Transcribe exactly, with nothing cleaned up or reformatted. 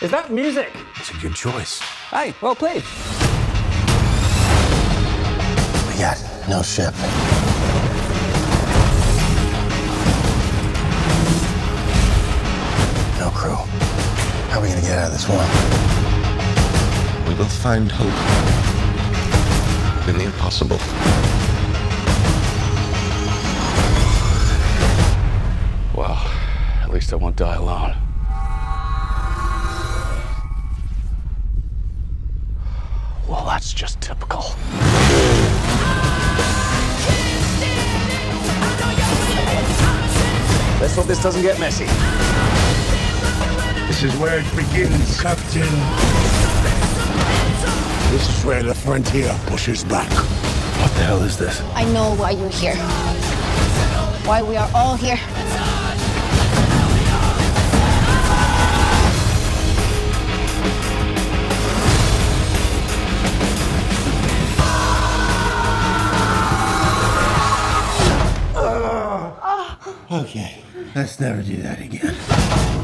Is that music? It's a good choice. Hey, well played. We got no ship. No crew. How are we gonna get out of this one? We will find hope in the impossible. Well, at least I won't die alone. Well, that's just typical. Let's hope this doesn't get messy. This is where it begins, Captain. This is where the frontier pushes back. What the hell is this? I know why you're here. Why we are all here. Okay, let's never do that again.